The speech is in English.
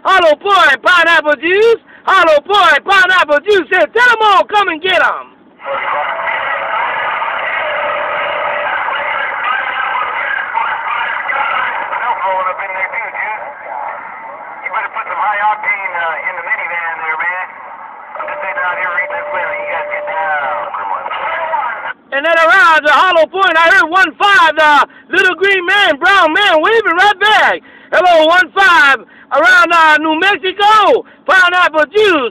Hollowponit pineapple juice. Hollowponit pineapple juice. Said, tell them all, come and get them. And then around the Hollowponit, I heard 1-5, the Littlegreen man, brown man, waving right back. Hello, 1-5, around New Mexico, pineapple juice.